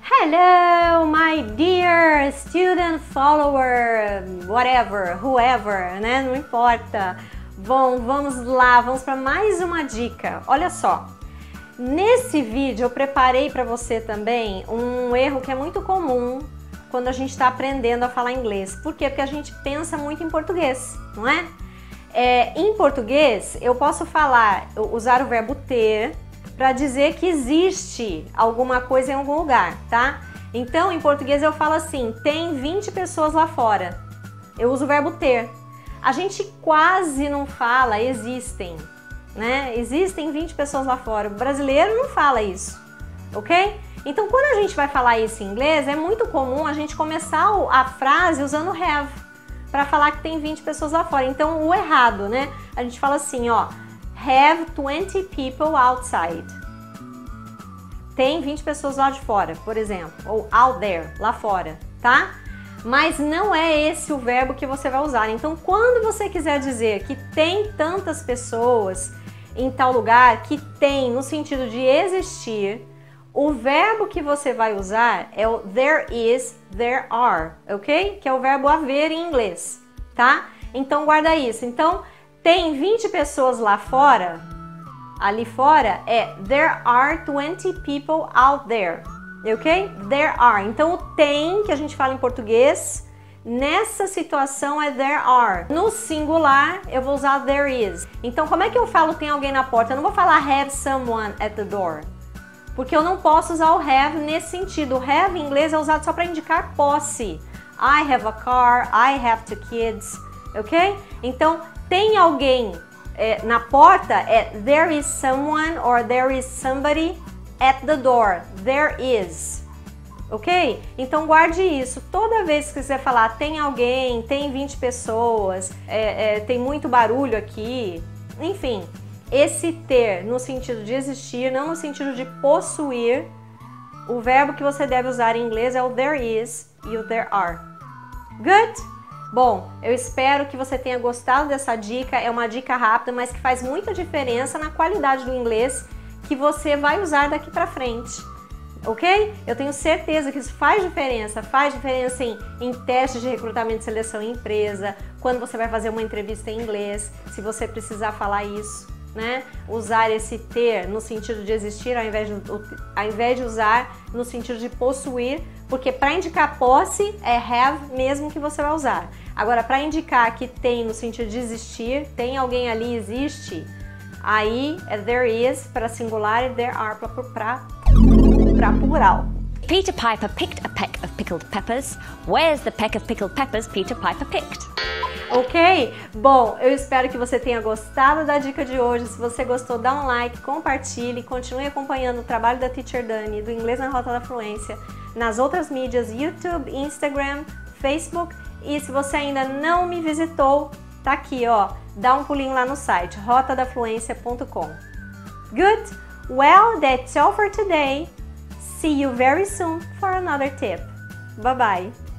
Hello, my dear student follower, whatever, whoever, né? Não importa. Bom, vamos lá, vamos para mais uma dica. Olha só, nesse vídeo eu preparei para você também um erro que é muito comum quando a gente está aprendendo a falar inglês. Por quê? Porque a gente pensa muito em português, não é? Em português eu posso usar o verbo ter para dizer que existe alguma coisa em algum lugar, tá? Então, em português eu falo assim, tem 20 pessoas lá fora. Eu uso o verbo ter. A gente quase não fala existem, né? Existem 20 pessoas lá fora. O brasileiro não fala isso, ok? Então, quando a gente vai falar isso em inglês, é muito comum a gente começar a frase usando have, para falar que tem 20 pessoas lá fora. Então, o errado, né? A gente fala assim, ó, have 20 people outside. Tem 20 pessoas lá de fora, por exemplo. Ou out there, lá fora, tá? Mas não é esse o verbo que você vai usar. Então, quando você quiser dizer que tem tantas pessoas em tal lugar, que tem no sentido de existir, o verbo que você vai usar é o there is, there are, ok? Que é o verbo haver em inglês, tá? Então, guarda isso. Então, tem 20 pessoas lá fora, ali fora é there are 20 people out there, ok? There are. Então, o tem, que a gente fala em português, nessa situação é there are. No singular, eu vou usar there is. Então, como é que eu falo tem alguém na porta? Eu não vou falar have someone at the door, porque eu não posso usar o have nesse sentido. O have em inglês é usado só para indicar posse. I have a car, I have 2 kids, ok? Então, tem alguém na porta é there is someone or there is somebody at the door. There is, ok? Então, guarde isso. Toda vez que você falar tem alguém, tem 20 pessoas, tem muito barulho aqui, enfim... Esse ter no sentido de existir, não no sentido de possuir, o verbo que você deve usar em inglês é o there is e o there are. Good? Bom, eu espero que você tenha gostado dessa dica. É uma dica rápida, mas que faz muita diferença na qualidade do inglês que você vai usar daqui pra frente. Ok? Eu tenho certeza que isso faz diferença em testes de recrutamento e seleção em empresa, quando você vai fazer uma entrevista em inglês, se você precisar falar isso. Né? Usar esse ter no sentido de existir ao invés de usar no sentido de possuir, porque para indicar posse é have mesmo que você vai usar. Agora, para indicar que tem no sentido de existir, tem alguém ali, existe, aí é there is para singular e there are para plural. Peter Piper picked a peck of pickled peppers. Where's the peck of pickled peppers Peter Piper picked? Ok? Bom, eu espero que você tenha gostado da dica de hoje. Se você gostou, dá um like, compartilhe, continue acompanhando o trabalho da Teacher Dani, do Inglês na Rota da Fluência, nas outras mídias, YouTube, Instagram, Facebook. E se você ainda não me visitou, tá aqui, ó, dá um pulinho lá no site, rotadafluencia.com. Good? Well, that's all for today. See you very soon for another tip. Bye bye!